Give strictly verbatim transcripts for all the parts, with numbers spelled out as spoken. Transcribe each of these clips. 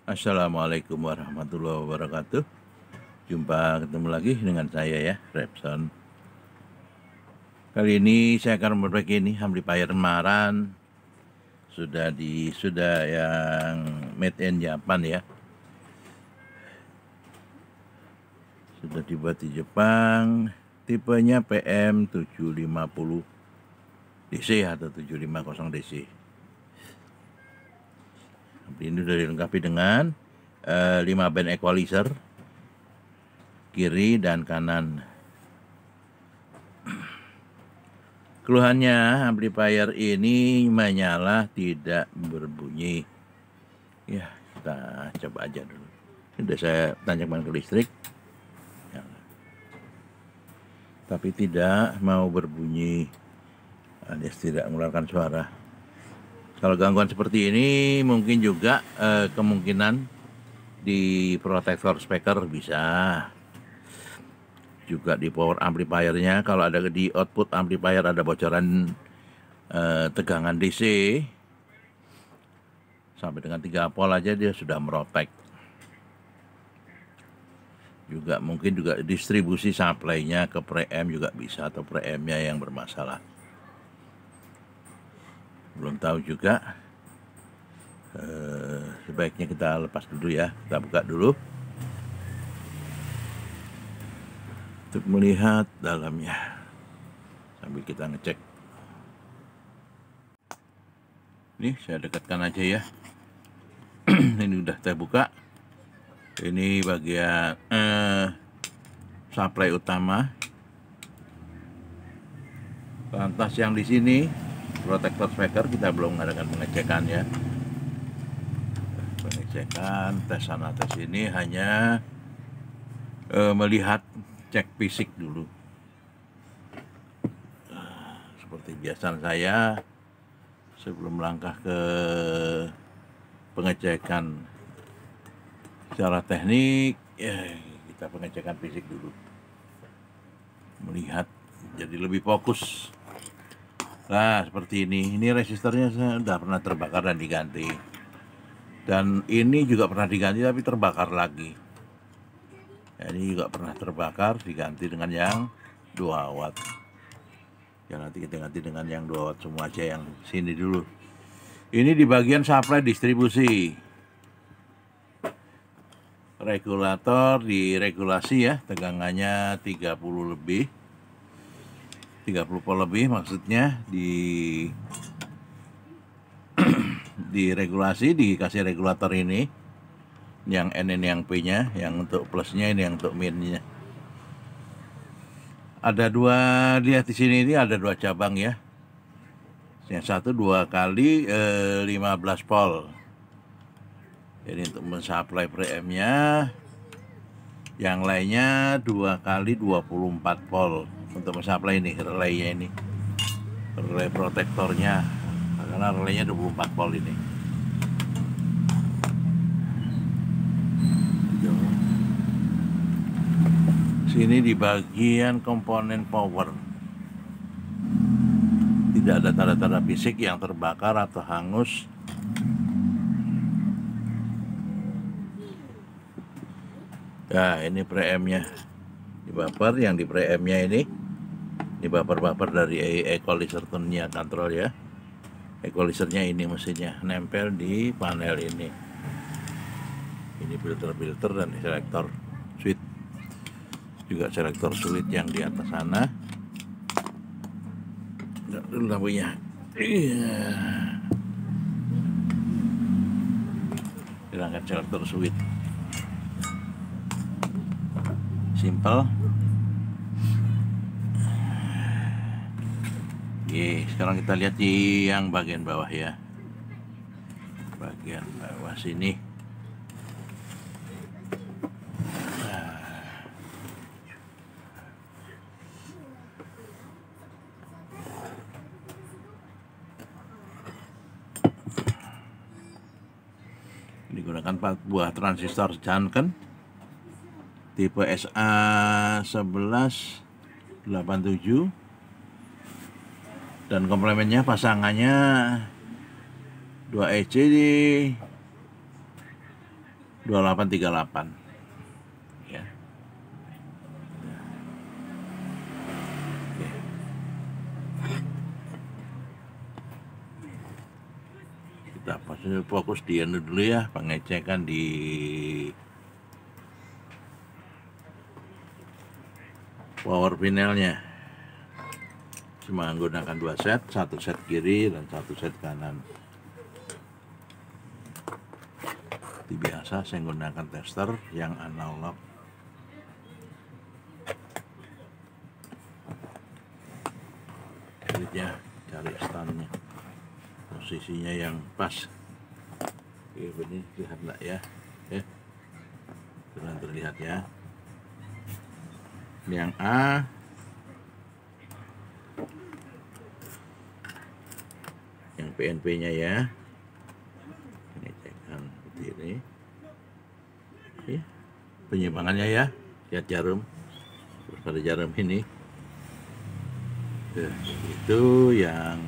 Assalamualaikum warahmatullahi wabarakatuh. Jumpa ketemu lagi dengan saya ya, Repson. Kali ini saya akan berbagi ini amplifier Maran. Sudah di sudah yang made in Japan ya. Sudah dibuat di Jepang. Tipenya P M tujuh lima nol D C atau tujuh lima nol D C. Ini sudah dilengkapi dengan uh, lima band equalizer kiri dan kanan. Keluhannya amplifier ini menyala tidak berbunyi. Ya, kita coba aja dulu. Sudah saya tancapkan ke listrik, tapi tidak mau berbunyi, alias tidak mengeluarkan suara. Kalau gangguan seperti ini mungkin juga eh, kemungkinan di protektor speaker bisa. Juga di power amplifiernya, kalau ada di output amplifier ada bocoran eh, tegangan D C sampai dengan tiga volt aja dia sudah merotek. Juga mungkin juga distribusi supply-nya ke preamp juga bisa, atau preampnya yang bermasalah. Belum tahu juga. Eh, sebaiknya kita lepas dulu ya, kita buka dulu untuk melihat dalamnya sambil kita ngecek. Ini saya dekatkan aja ya. Ini udah saya buka. Ini bagian eh, supply utama. Lantas yang di sini protektor speaker kita belum mengadakan pengecekan ya. Pengecekan tes sana tes ini hanya eh, melihat cek fisik dulu. Seperti biasa saya sebelum melangkah ke pengecekan secara teknik, ya kita pengecekan fisik dulu. Melihat jadi lebih fokus. Nah, seperti ini. Ini resistornya sudah pernah terbakar dan diganti. Dan ini juga pernah diganti tapi terbakar lagi. Ya, ini juga pernah terbakar, diganti dengan yang dua watt. Ya, nanti kita ganti dengan yang dua watt semua aja, yang sini dulu. Ini di bagian supply distribusi. Regulator diregulasi ya, tegangannya tiga puluh lebih. tiga puluh volt lebih maksudnya, di diregulasi, dikasih regulator ini. Yang N ini yang P-nya, yang untuk plusnya, ini yang untuk minnya. Ada dua, lihat di sini ini ada dua cabang ya. Yang satu dua kali eh, lima belas volt. Jadi untuk mensupply preampnya. Yang lainnya dua kali dua puluh empat volt untuk mensupply ini relaynya, ini relay protektornya, karena relaynya dua puluh empat volt ini. Sini di bagian komponen power tidak ada tanda-tanda fisik yang terbakar atau hangus. Nah, ini preampnya di buffer, yang di preampnya ini di buffer-buffer dari equalizer tone-nya kontrol ya. Equalizernya ini mesinnya nempel di panel ini. Ini filter-filter dan selektor switch. Juga selektor switch yang di atas sana. Lihat dulu lampunya. Iya. Hilangkan selektor switch. Simple. Oke, sekarang kita lihat di yang bagian bawah ya. Bagian bawah sini. Digunakan empat buah transistor Johnson tipe S A sebelas delapan tujuh, dan komplemennya pasangannya dua E C di dua delapan tiga delapan ya. Oke. Kita fokus di anu dulu ya, pengecekan di power panelnya. Cuma menggunakan dua set, satu set kiri dan satu set kanan. Seperti biasa saya menggunakan tester yang analog. Ya, cari standnya, posisinya yang pas. Oke, ini lihat enggak ya? Eh, sudah terlihat ya. Ini yang A, yang P N P-nya ya. Ini cekan seperti ini. Oke, penyimpangannya ya, lihat jarum, terus ada jarum ini. Tuh, itu yang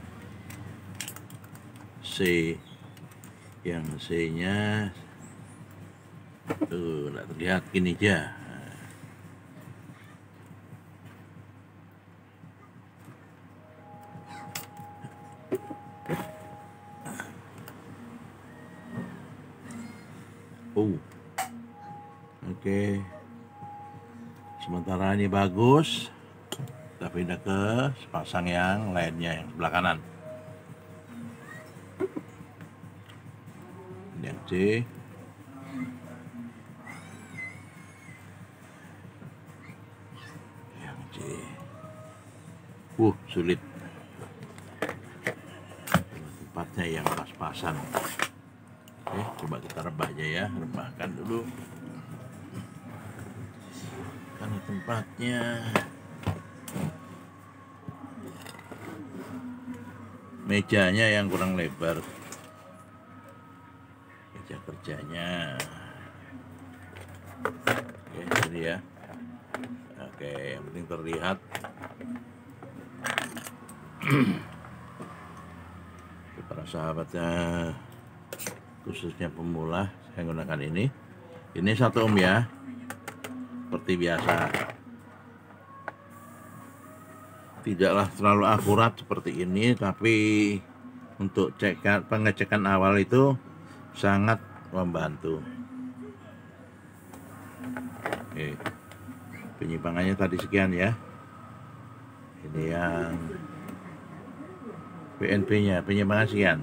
C, yang C-nya tuh nggak terlihat, gini aja. Oh, oke. Okay. Sementara ini bagus. Kita pindah ke pasang yang lainnya, yang sebelah kanan. Ini yang C. Yang C. Uh, sulit. Tempatnya yang pas-pasan. Oke, coba kita rebah aja ya, rebahkan dulu. Karena tempatnya mejanya yang kurang lebar, meja kerjanya. Oke, ini ya. Oke, yang penting terlihat. Para sahabatnya, khususnya pemula, saya gunakan ini. Ini satu ohm ya, seperti biasa. Tidaklah terlalu akurat seperti ini, tapi untuk cekan, pengecekan awal itu sangat membantu. Oke, penyimpangannya tadi sekian ya. Ini yang P N P-nya, penyimpangan sekian.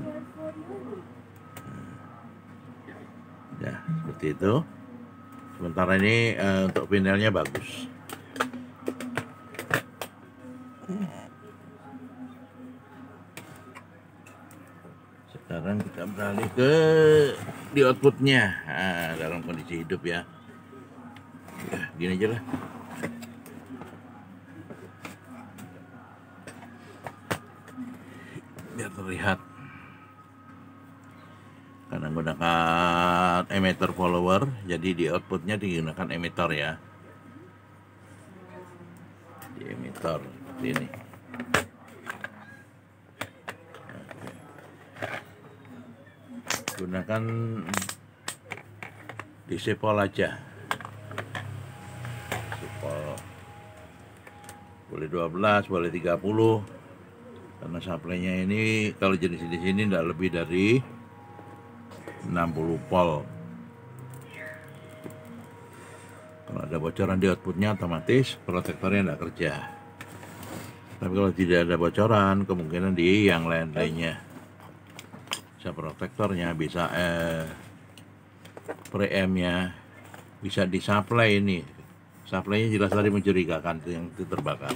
Ya, seperti itu. Sementara ini uh, untuk panelnya bagus. Sekarang kita beralih ke di outputnya, nah, dalam kondisi hidup ya. Ya, gini aja lah. Biar terlihat. Karena menggunakan emitter follower, jadi di outputnya digunakan emitter ya. Di emitter seperti ini. Gunakan disipol aja, disipol boleh dua belas, boleh tiga puluh, karena supply-nya ini kalau jenis di sini tidak lebih dari enam puluh volt. Kalau ada bocoran di outputnya, otomatis protektornya tidak kerja. Tapi kalau tidak ada bocoran, kemungkinan di yang lain-lainnya, bisa protektornya, bisa eh, pre-amp-nya, bisa disupply ini. Supply-nya jelas tadi mencurigakan, itu yang itu terbakar.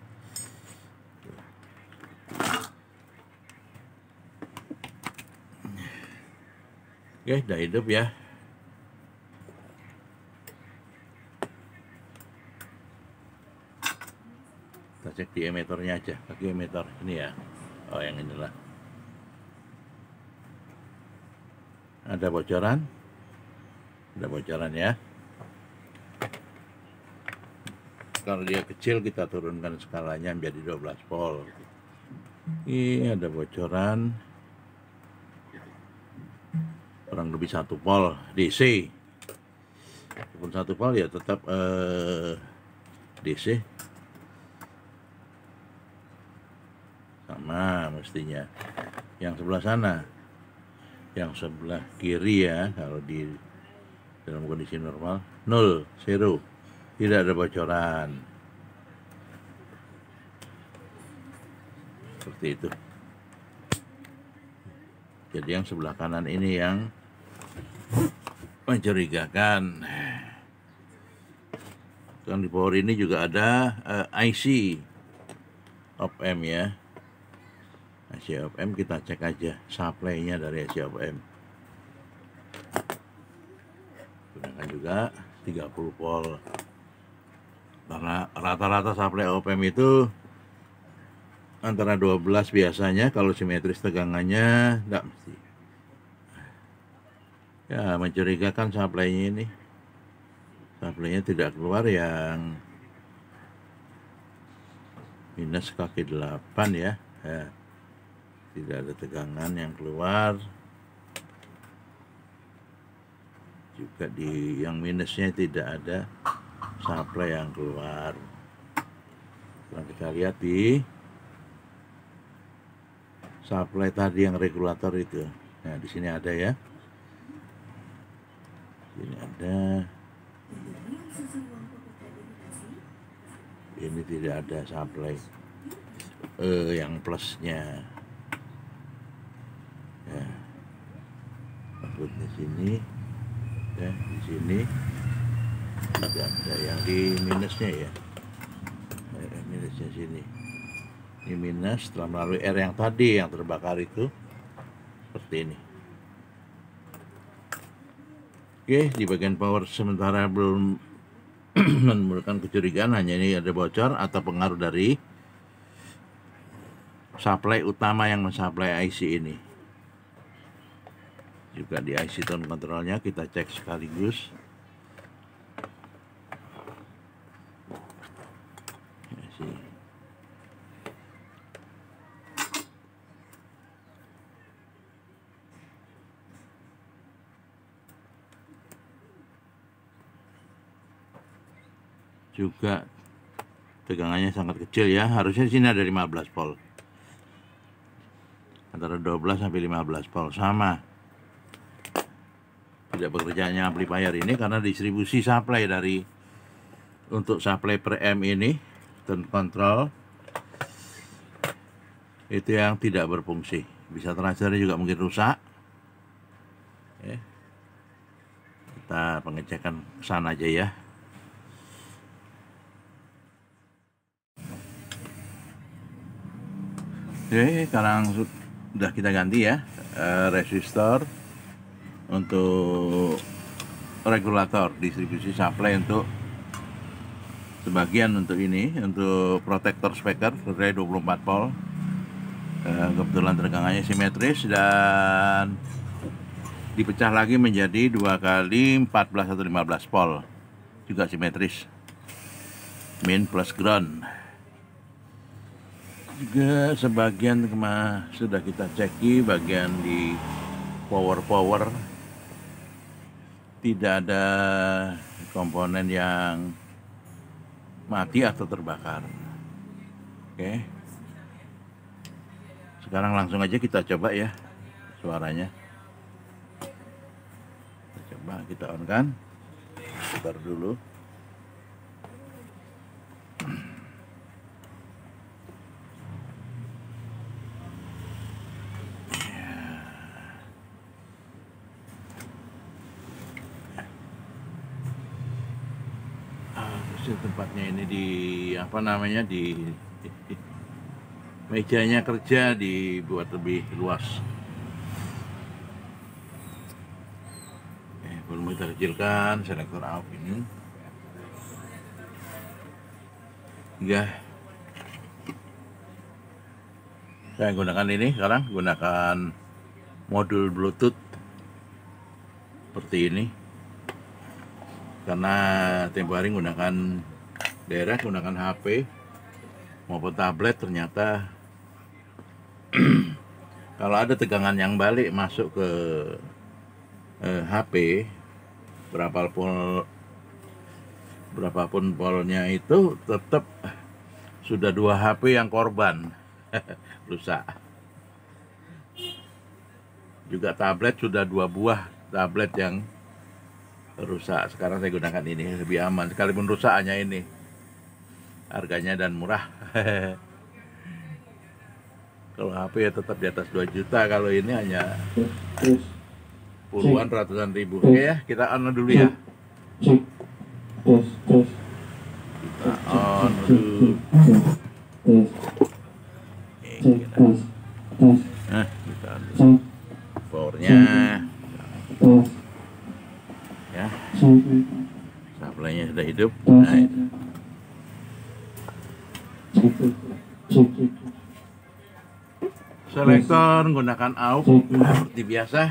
Oke, udah hidup ya. Kita cek di emitornya aja, pakai emitor ini ya. Oh, yang inilah. Ada bocoran, ada bocoran ya. Kalau dia kecil kita turunkan skalanya menjadi dua belas volt. Ini ada bocoran. kurang lebih satu volt D C. Walaupun satu volt ya tetap eh, D C sama mestinya. Yang sebelah sana, yang sebelah kiri ya, kalau di dalam kondisi normal nol, zero, tidak ada bocoran seperti itu. Jadi yang sebelah kanan ini yang mencurigakan. Dan di power ini juga ada uh, I C op-amp ya. I C op-amp kita cek aja supply-nya dari I C op-amp. Gunakan juga tiga puluh volt. Karena rata-rata supply op-amp itu antara dua belas biasanya, kalau simetris tegangannya enggak mesti. Ya, mencurigakan supply-nya ini. Supply-nya tidak keluar yang minus kaki delapan ya. Ya. Tidak ada tegangan yang keluar. Juga di yang minusnya tidak ada supply yang keluar. Sekarang kita lihat di supply tadi yang regulator itu. Nah, di sini ada ya. Ini ada. Ini tidak ada supply eh, yang plusnya ya. Outputnya sini ya, di sini tidak ada yang di minusnya ya. Eh, minusnya sini, ini minus setelah melalui R yang tadi yang terbakar itu seperti ini. Oke, di bagian power sementara belum menimbulkan kecurigaan, hanya ini ada bocor atau pengaruh dari supply utama yang mensuplai I C ini. Juga di I C tone controlnya kita cek sekaligus. I C. Juga tegangannya sangat kecil ya, harusnya di sini ada lima belas volt, antara dua belas sampai lima belas volt, sama. Tidak bekerjanya amplifier ini karena distribusi supply dari untuk supply preamp ini dan kontrol itu yang tidak berfungsi. Bisa transfernya juga mungkin rusak. Oke. Kita pengecekan kesana aja ya. Oke, sekarang sudah kita ganti ya uh, resistor untuk regulator distribusi supply, untuk sebagian untuk ini untuk protektor speaker dari dua puluh empat volt. Uh, kebetulan tegangannya simetris dan dipecah lagi menjadi dua kali empat belas atau lima belas volt, juga simetris, min plus ground. Juga sebagian kemah sudah kita ceki bagian di power-power, tidak ada komponen yang mati atau terbakar. Oke, sekarang langsung aja kita coba ya suaranya. Kita coba, kita on kan, putar dulu. Tempatnya ini di apa namanya di, di, di mejanya kerja dibuat lebih luas. Eh, belum kita kecilkan selektor out ini ya. Saya gunakan ini sekarang, gunakan modul Bluetooth seperti ini. Karena tempo hari menggunakan daerah, menggunakan H P maupun tablet, ternyata kalau ada tegangan yang balik masuk ke eh, H P, berapa pol berapapun polnya itu tetap sudah dua H P yang korban rusak. Juga tablet sudah dua buah tablet yang rusak. Sekarang saya gunakan ini, lebih aman. Sekalipun rusak hanya ini, harganya dan murah. Kalau H P ya tetap di atas dua juta, kalau ini hanya puluhan ratusan ribu. Oke ya, kita on dulu ya. Kita on dulu. Oke, kita. Nah, kita on dulu. Powernya ya, supply-nya sudah hidup. Nah, itu. Selektor menggunakan aux seperti biasa.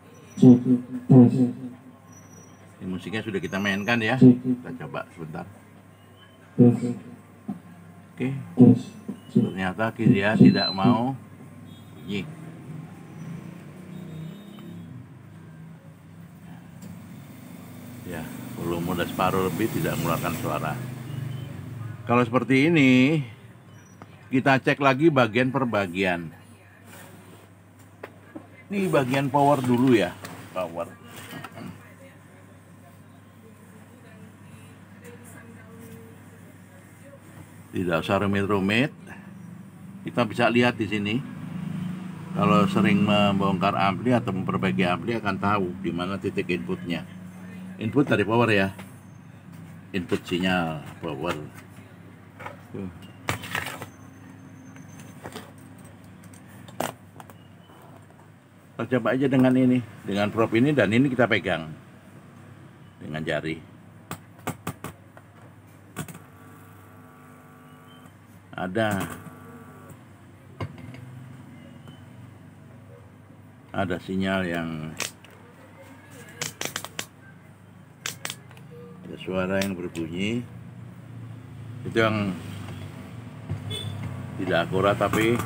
Ini musiknya sudah kita mainkan ya. Kita coba sebentar. Oke, ternyata dia tidak mau bunyi. Ya, volume udah separuh lebih, tidak mengeluarkan suara. Kalau seperti ini, kita cek lagi bagian per bagian. Ini bagian power dulu ya, power. Tidak usah rumit-rumit. Kita bisa lihat di sini. Kalau sering membongkar ampli atau memperbaiki ampli akan tahu di mana titik inputnya. Input dari power ya. Input sinyal power. Tuh. Kita coba aja dengan ini, dengan probe ini, dan ini kita pegang dengan jari. Ada ada sinyal yang ada suara yang berbunyi. Itu yang tidak akurat, tapi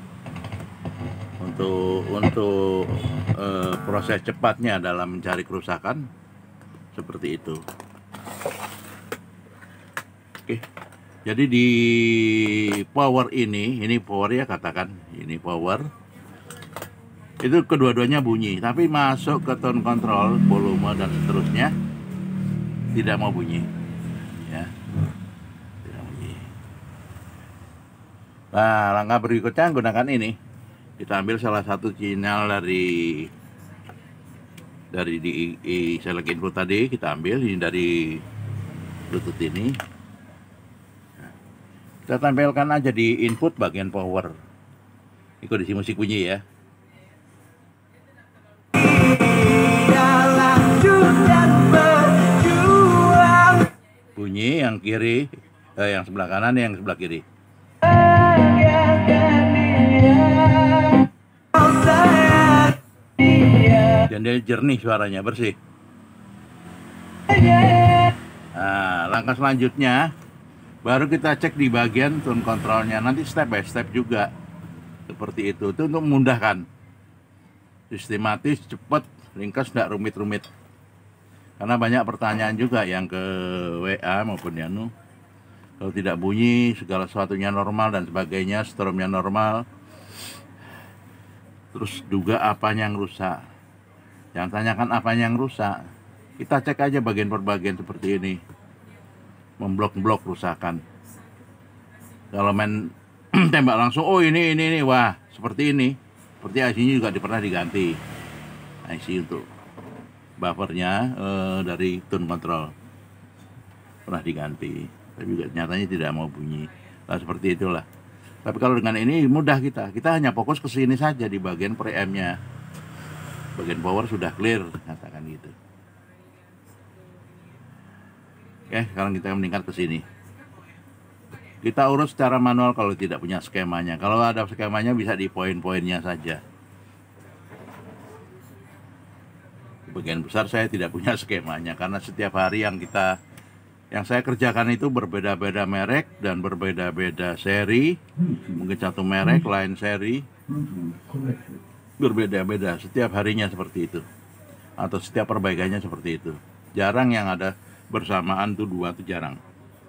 untuk untuk eh, proses cepatnya dalam mencari kerusakan seperti itu. Oke, jadi di power ini, ini power ya, katakan ini power, itu kedua-duanya bunyi, tapi masuk ke tone control, volume dan seterusnya tidak mau bunyi, ya, tidak bunyi. Nah, langkah berikutnya gunakan ini. Kita ambil salah satu channel dari dari di, di select input tadi, kita ambil ini dari Bluetooth ini. Nah, kita tampilkan aja di input bagian power. Ini kondisi musik bunyi ya. Bunyi yang kiri, eh, yang sebelah kanan, yang sebelah kiri. Dan dia jernih suaranya, bersih. Nah, langkah selanjutnya baru kita cek di bagian tone controlnya. Nanti step by step juga seperti itu. Itu untuk memudahkan, sistematis, cepat, ringkas, tidak rumit-rumit. Karena banyak pertanyaan juga yang ke W A maupun Yanu. Kalau tidak bunyi, segala sesuatunya normal dan sebagainya, stromnya normal. Terus juga apanya yang rusak. Jangan tanyakan apanya yang rusak. Kita cek aja bagian per bagian seperti ini. Memblok-blok rusakan. Kalau main tembak langsung, oh ini, ini, ini, wah, seperti ini. Seperti I C-nya juga pernah diganti. I C untuk buffernya eh, dari tone control. Pernah diganti. Tapi juga nyatanya tidak mau bunyi. Nah, seperti itulah. Tapi kalau dengan ini mudah kita. Kita hanya fokus ke sini saja di bagian preamp-nya. Bagian power sudah clear, katakan gitu. Oke, sekarang kita meningkat ke sini. Kita urus secara manual kalau tidak punya skemanya. Kalau ada skemanya bisa di poin-poinnya saja. Bagian besar saya tidak punya skemanya karena setiap hari yang kita yang saya kerjakan itu berbeda-beda merek dan berbeda-beda seri. Mungkin satu merek lain seri, berbeda-beda setiap harinya seperti itu. atau setiap perbaikannya seperti itu. Jarang yang ada bersamaan tuh dua tuh jarang.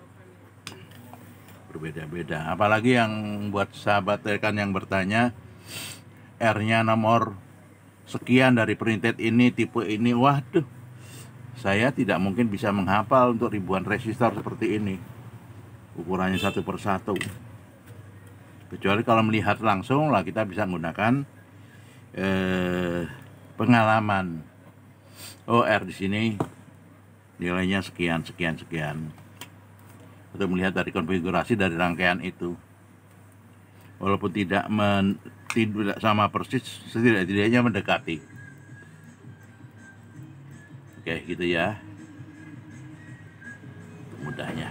Berbeda-beda. Apalagi yang buat sahabat rekan yang bertanya R-nya nomor sekian dari printed ini, tipe ini, waduh, saya tidak mungkin bisa menghafal untuk ribuan resistor seperti ini. Ukurannya satu per satu. Kecuali kalau melihat langsung lah kita bisa menggunakan eh, pengalaman. Oh, R di sini nilainya sekian, sekian, sekian. Atau melihat dari konfigurasi dari rangkaian itu. Walaupun tidak men, tidak sama persis, setidak-tidaknya mendekati. Oke, gitu ya. Mudahnya.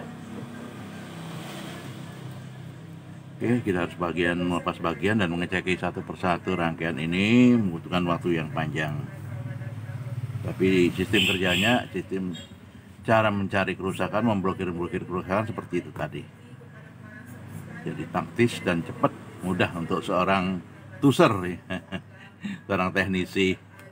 Oke, kita harus bagian melepas bagian dan mengeceki satu persatu rangkaian ini membutuhkan waktu yang panjang. Tapi sistem kerjanya, sistem cara mencari kerusakan, memblokir-blokir kerusakan seperti itu tadi. Jadi taktis dan cepat, mudah untuk seorang tuser, seorang teknisi.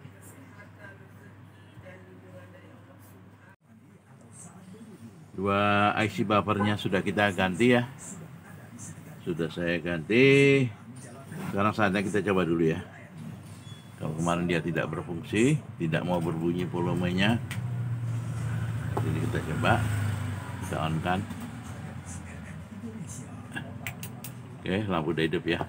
Dua I C buffernya sudah kita ganti ya. Sudah saya ganti. Sekarang saatnya kita coba dulu ya. Kalau kemarin dia tidak berfungsi, tidak mau berbunyi volumenya, jadi kita coba, kita on kan. Oke, lampu udah hidup ya.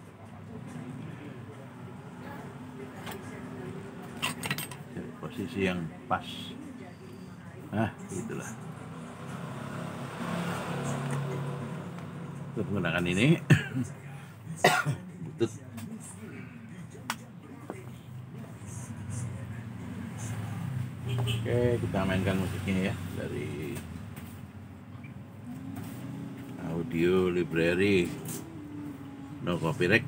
Cari posisi yang pas. Nah, itulah. Untuk menggunakan ini butut. Oke, kita mainkan musiknya ya dari audio library no copyright.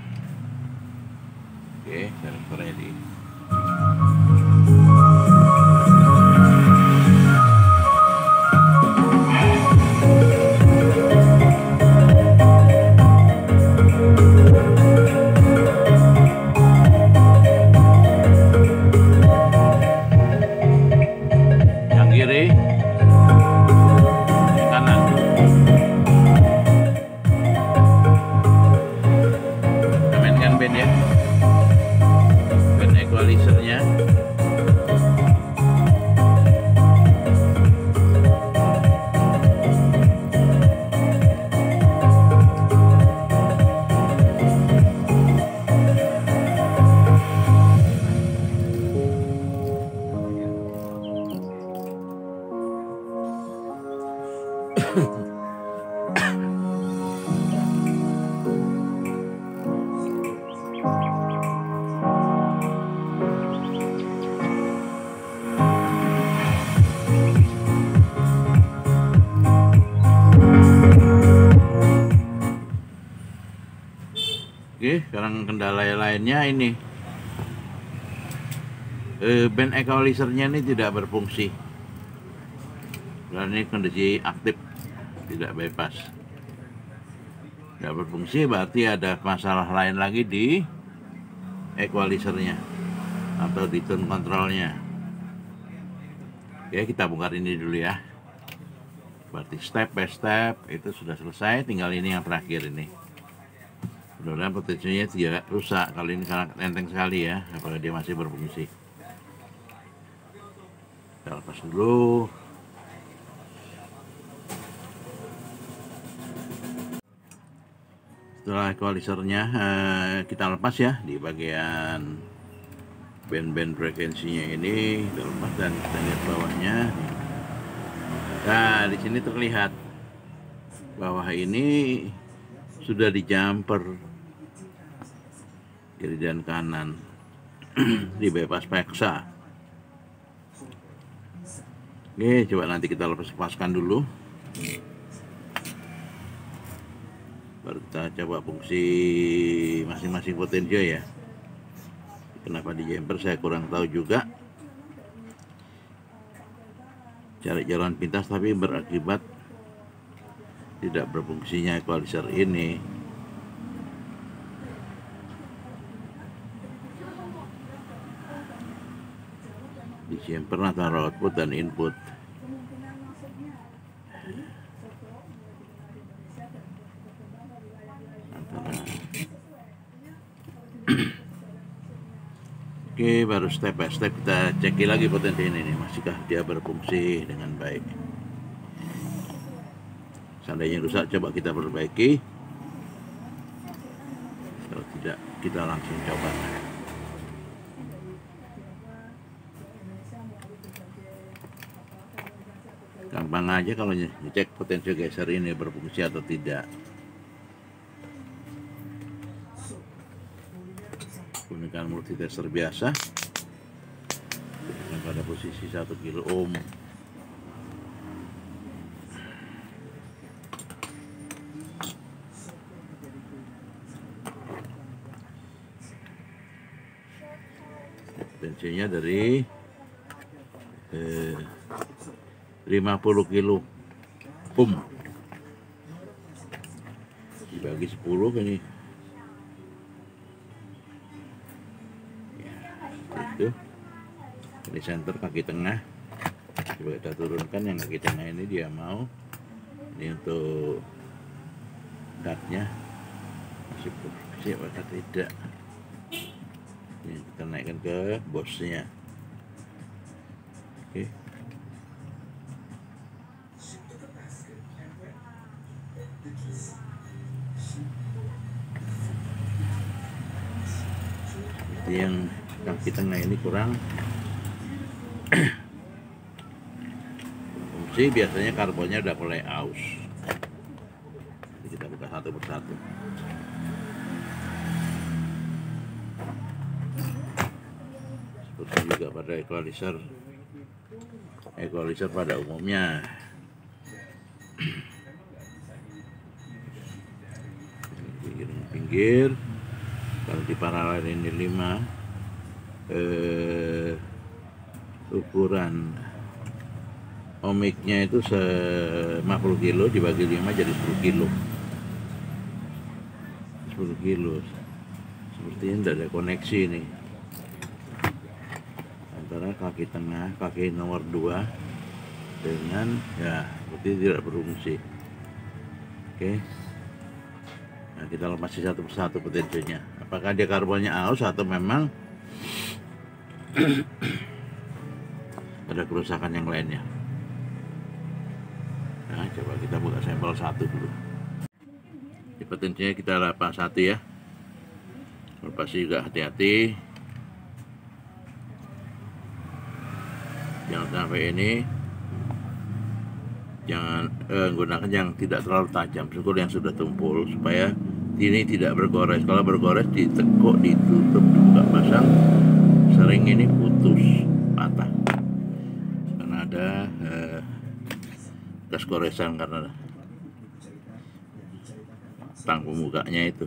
Oke, suaranya di Oke, sekarang kendala lainnya ini e, band equalizernya ini tidak berfungsi. Dan ini kondisi aktif, tidak bypass. Tidak berfungsi berarti ada masalah lain lagi di equalizernya atau di tone controlnya. Oke, kita bongkar ini dulu ya. Berarti step by step itu sudah selesai, tinggal ini yang terakhir ini. Mudah-mudahan potensinya tidak rusak. Kali ini sangat enteng sekali ya, apakah dia masih berfungsi. Kita lepas dulu. Setelah equalizernya eh, kita lepas ya di bagian band-band frekuensinya ini, kita lepas dan kita lihat bawahnya. Nah, di sini terlihat bawah ini sudah di jumper kiri dan kanan di bypass paksa. Oke, coba nanti kita lepas-lepaskan dulu. Baru kita coba fungsi masing-masing potensio ya. Kenapa di jumper saya kurang tahu juga. Cari jalan pintas tapi berakibat tidak berfungsinya equalizer ini. Di jumper antara output dan input. Antara Oke, baru step by step kita cek lagi potensi ini nih, masihkah dia berfungsi dengan baik. Seandainya rusak, coba kita perbaiki. Kalau tidak, kita langsung coba. Gampang aja kalau ngecek potensi geser ini berfungsi atau tidak. Gunakan multitester biasa pada posisi satu kilo ohm. Potensinya dari eh, lima puluh kilo ohm dibagi sepuluh ini. Itu ini center kaki tengah, coba kita turunkan yang kaki tengah ini, dia mau ini untuk dartnya masih berfungsi atau tidak. Ini kita naikkan ke bosnya. Oke, seperti yang kaki tengah ini kurang fungsi, biasanya karbonnya udah mulai aus. Jadi kita buka satu persatu. Seperti juga pada equalizer equalizer pada umumnya. Pinggir-pinggir, kalau di paralel ini lima, eh, ukuran ohmicnya itu lima puluh kilo dibagi lima jadi sepuluh kilo. sepuluh kilo. Seperti ini tidak ada koneksi nih antara kaki tengah, kaki nomor dua dengan, ya, seperti tidak berfungsi. Oke. Nah, kita lepas satu persatu potensinya. Apakah dia karbonnya aus atau memang ada kerusakan yang lainnya. Nah, coba kita buka sampel satu dulu. Di potensinya kita lepas satu ya. Lepas juga hati-hati. Jangan sampai ini, jangan eh, gunakan yang tidak terlalu tajam, syukur yang sudah tumpul, supaya ini tidak bergores. Kalau bergores ditekuk, ditutup, dibuka pasang, sering ini putus, patah karena ada eh, gas goresan karena tang pembukanya itu.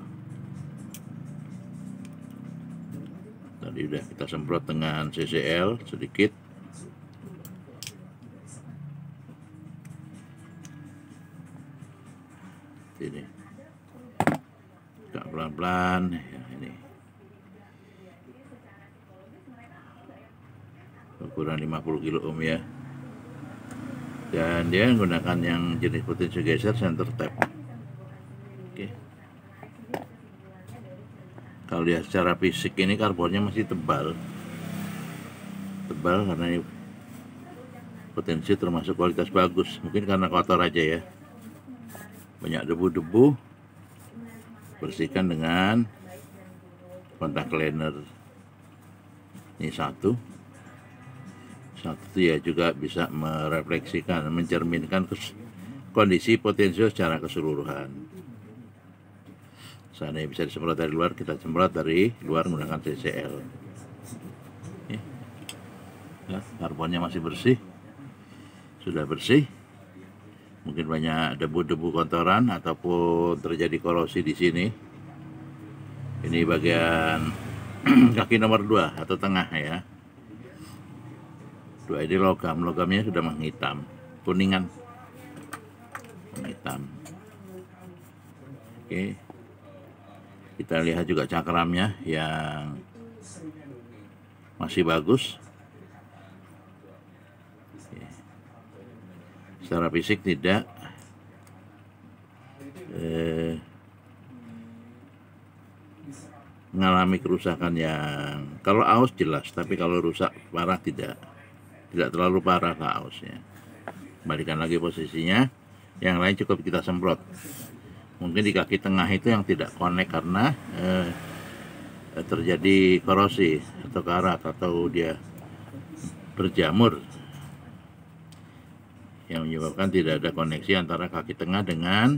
Tadi udah kita semprot dengan C C L sedikit. Ini agak pelan-pelan ya, ini ukuran lima puluh kilo ohm ya, dan dia menggunakan yang jenis potensi geser center tap. Oke, kalau lihat secara fisik ini karbonnya masih tebal tebal karena ini potensi termasuk kualitas bagus, mungkin karena kotor aja ya, banyak debu-debu. Bersihkan dengan kontak cleaner. Ini satu satu ya, juga bisa merefleksikan, mencerminkan kondisi potensial secara keseluruhan. Seandainya bisa disemprot dari luar, kita semprot dari luar menggunakan C C L. Ya, karbonnya masih bersih, sudah bersih. Mungkin banyak debu-debu kotoran ataupun terjadi korosi di sini. Ini bagian kaki nomor dua atau tengah ya. Dua ini logam, logamnya sudah menghitam, kuningan, menghitam. Oke, kita lihat juga cakramnya yang masih bagus. secara fisik tidak eh, mengalami kerusakan yang, kalau aus jelas, tapi kalau rusak parah tidak, tidak terlalu parah lah ausnya. Kembalikan lagi posisinya, yang lain cukup kita semprot. Mungkin di kaki tengah itu yang tidak connect karena eh, terjadi korosi atau karat atau dia berjamur yang menyebabkan tidak ada koneksi antara kaki tengah dengan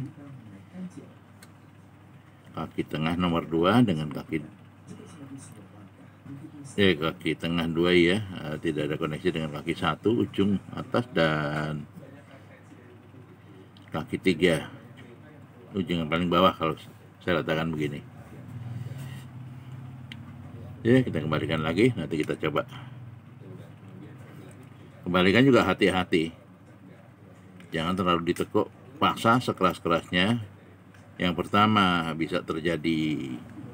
kaki tengah nomor dua dengan kaki eh kaki tengah dua ya, eh, tidak ada koneksi dengan kaki satu ujung atas dan kaki tiga ujung yang paling bawah kalau saya letakkan begini. Ya, kita kembalikan lagi, nanti kita coba. Kembalikan juga hati-hati. Jangan terlalu ditekuk, paksa sekeras-kerasnya. Yang pertama bisa terjadi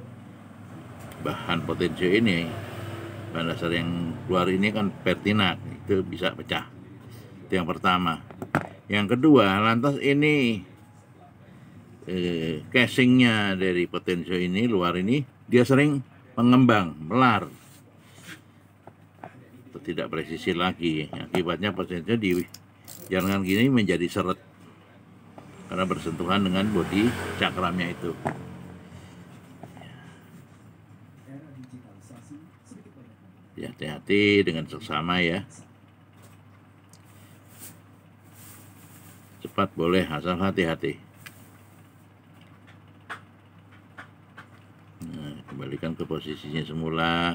bahan potensio ini, bahan dasar yang keluar ini kan pertinak, itu bisa pecah. Itu yang pertama. Yang kedua, lantas ini eh, casingnya dari potensio ini, luar ini, dia sering mengembang, melar, atau tidak presisi lagi. Akibatnya potensio di jaringan gini menjadi seret karena bersentuhan dengan bodi cakramnya itu. Ya, hati-hati dengan seksama ya. Cepat boleh, asal hati-hati. Nah, kembalikan ke posisinya semula.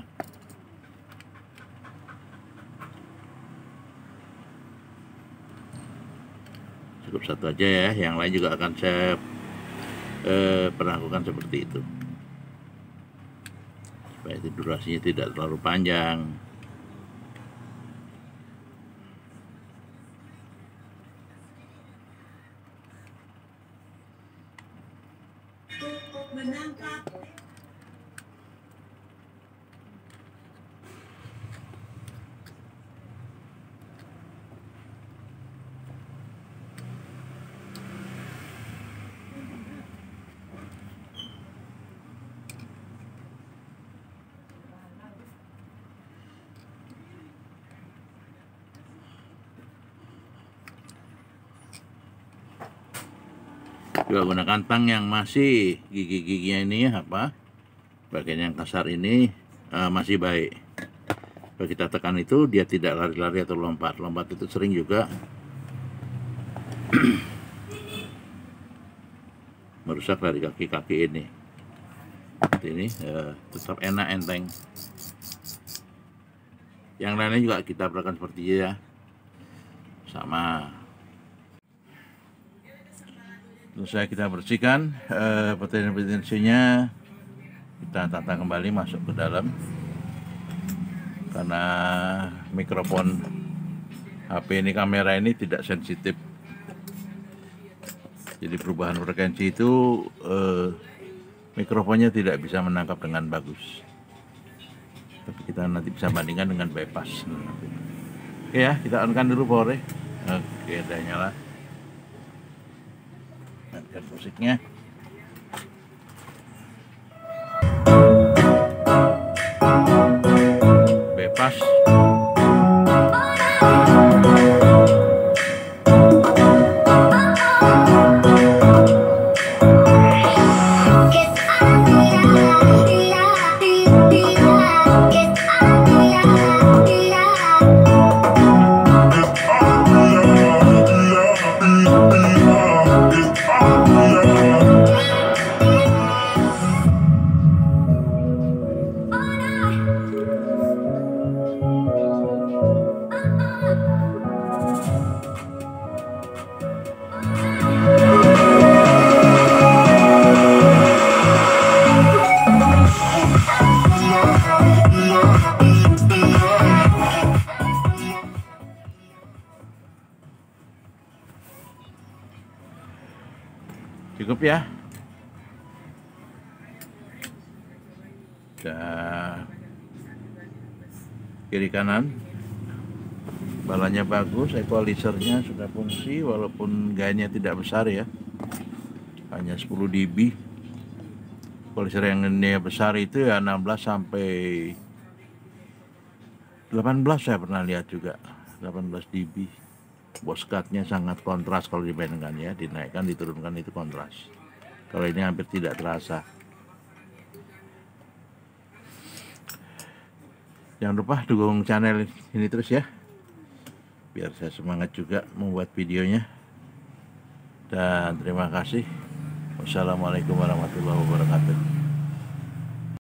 Cukup satu aja ya, yang lain juga akan saya eh, perlakukan seperti itu supaya itu durasinya tidak terlalu panjang. Menangkap juga gunakan tang yang masih gigi-giginya ini apa bagian yang kasar ini uh, masih baik. Kalau kita tekan itu dia tidak lari-lari atau lompat. Lompat itu sering juga merusak dari kaki-kaki ini. Ini uh, tetap enak, enteng. Yang lainnya juga kita perlakukan seperti itu ya, sama. Selesai kita bersihkan eh, potensi-potensinya, kita tata kembali masuk ke dalam karena mikrofon H P ini, kamera ini tidak sensitif, jadi perubahan frekuensi itu eh, mikrofonnya tidak bisa menangkap dengan bagus, tapi kita nanti bisa bandingkan dengan bypass. Oke ya, kita on-kan dulu powernya. Oke, udah nyala. Dan musiknya bebas. Cukup ya. Udah kiri kanan. balanya bagus, equalizernya sudah fungsi walaupun gainnya tidak besar ya, hanya sepuluh dB. Equalizer yang ini besar itu ya enam belas sampai delapan belas, saya pernah lihat juga delapan belas dB. Bos cutnya sangat kontras kalau dibandingkan ya, dinaikkan diturunkan itu kontras. Kalau ini hampir tidak terasa. Jangan lupa dukung channel ini terus ya, biar saya semangat juga membuat videonya. Dan terima kasih. Wassalamualaikum warahmatullahi wabarakatuh.